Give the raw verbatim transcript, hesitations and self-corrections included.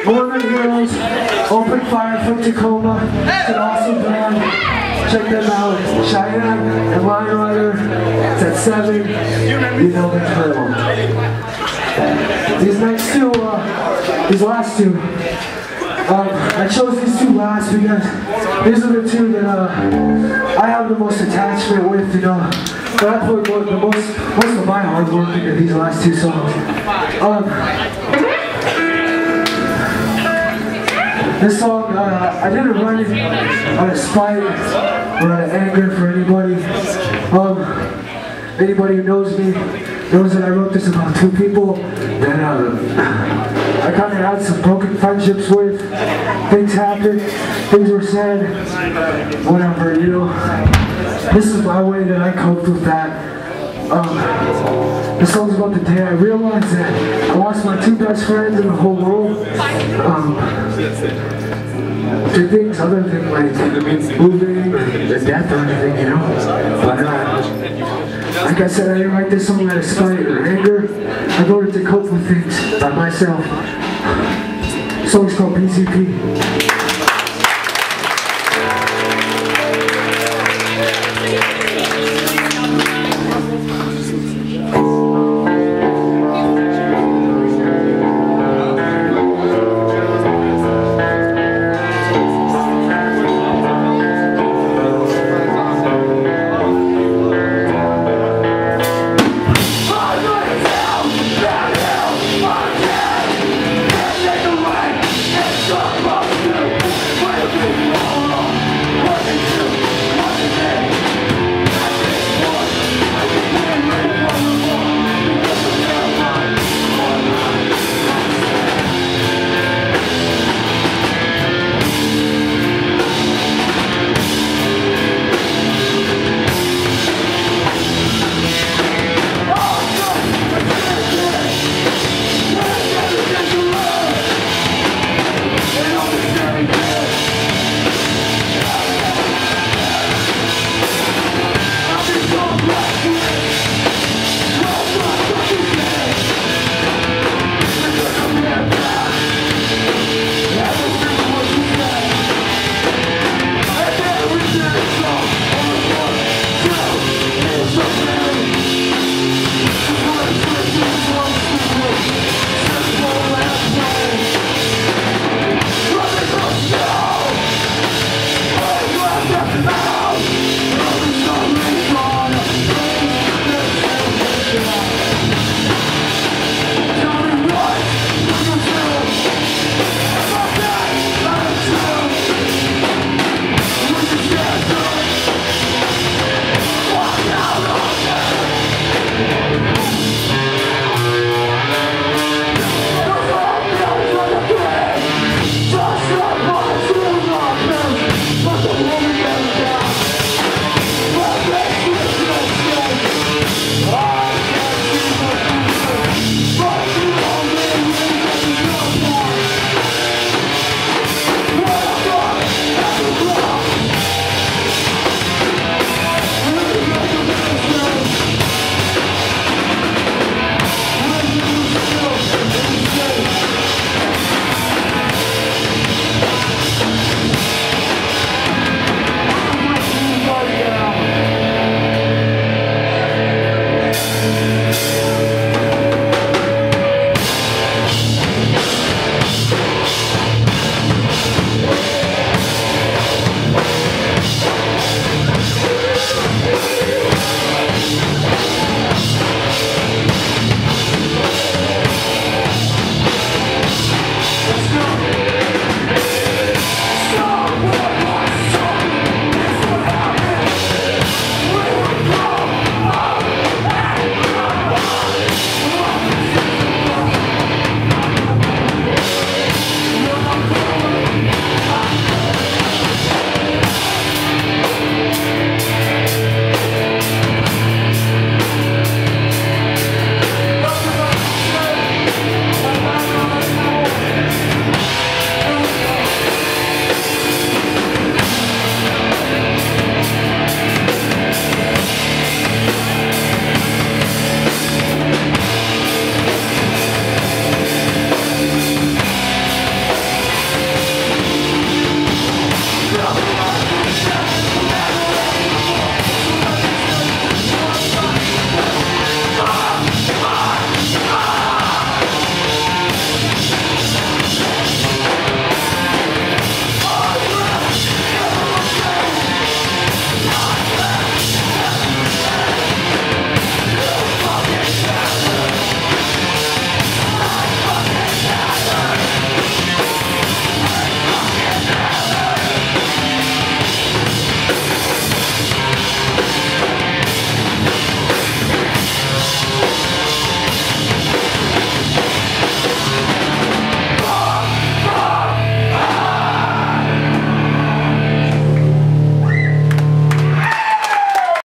Northern Heroes, Open Fire from Tacoma. It's an awesome band. Check them out. Cheyenne and Lion Rider. It's at seven. You know them very well. These next two, uh, these last two, um, I chose these two last because these are the two that uh, I have the most attachment with, you know. But I put the most, most of my hard work into these last two songs. Um, this song, uh, I didn't write it out of spite or out of anger for anybody. Um, anybody who knows me knows that I wrote this about two people that uh, I kind of had some broken friendships with. Things happened, things were said, whatever, you know. This is my way that I coped with that. Um, this song's about the day I realized that I lost my two best friends in the whole world. Um, to things other than like moving or death or anything, you know. But uh, like I said, I didn't write this song out of spite or anger. I wrote it to cope with things by myself. The song's called B C P.